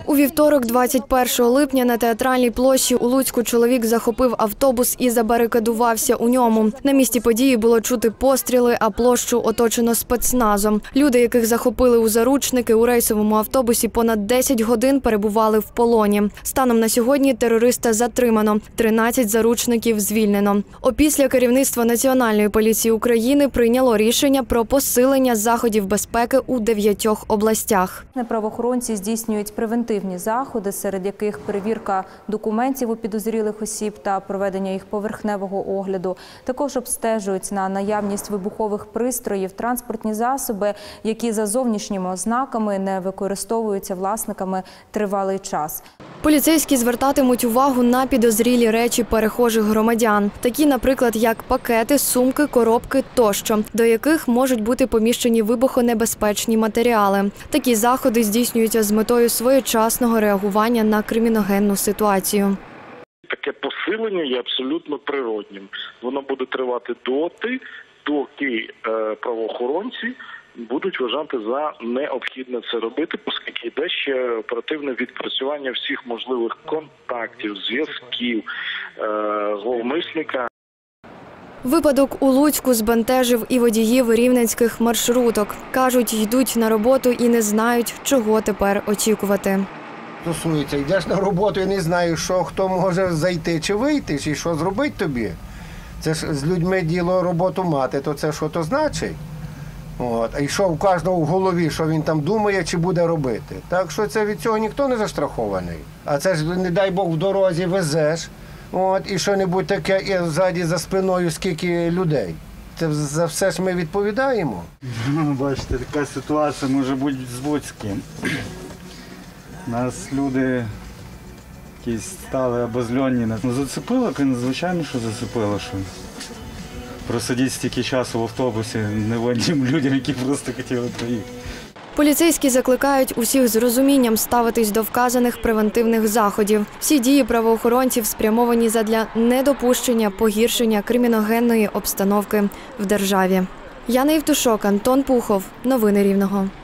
У вівторок, 21 липня, на Театральній площі у Луцьку чоловік захопив автобус і забарикадувався у ньому. На місці події було чути постріли, а площу оточено спецназом. Люди, яких захопили у заручники, у рейсовому автобусі понад 10 годин перебували в полоні. Станом на сьогодні терориста затримано, 13 заручників звільнено. Опісля керівництво Національної поліції України прийняло рішення про посилення заходів безпеки у 9 областях. Правоохоронці здійснюють превентивні заходи, серед яких перевірка документів у підозрілих осіб та проведення їх поверхневого огляду. Також обстежують на наявність вибухових пристроїв, транспортні засоби, які за зовнішніми ознаками не використовуються власниками тривалий час. Поліцейські звертатимуть увагу на підозрілі речі перехожих громадян, такі, наприклад, як пакети, сумки, коробки тощо, до яких можуть бути поміщені вибухонебезпечні матеріали. Такі заходи здійснюються з метою своєчасного реагування на криміногенну ситуацію. Таке посилення є абсолютно природнім. Воно буде тривати доти, доки правоохоронці будуть вважати за необхідне це робити, оскільки йде ще оперативне відпрацювання всіх можливих контактів, зв'язків зловмисника. Випадок у Луцьку збентежив і водіїв рівненських маршруток. Кажуть, йдуть на роботу і не знають, чого тепер очікувати. Стосується, йдеш на роботу і не знаєш, що хто може зайти чи вийти, чи що зробити тобі. Це ж з людьми діло роботу мати, то це що то значить? І що у кожного в голові, що він там думає, чи буде робити. Так що це від цього ніхто не застрахований. А це ж, не дай Бог, в дорозі везеш, і що-небудь таке, і ззаді за спиною скільки людей. Це за все ж ми відповідаємо. Бачите, така ситуація може бути з Луцьким. Нас люди якісь стали обозльонні. Зацепило, звичайно, що зацепило. Що просидіти стільки часу в автобусі невинним людям, які просто хотіли проїхати. Поліцейські закликають усіх з розумінням ставитись до вказаних превентивних заходів. Всі дії правоохоронців спрямовані задля недопущення погіршення криміногенної обстановки в державі. Яна Євтушок, Антон Пухов. Новини Рівного.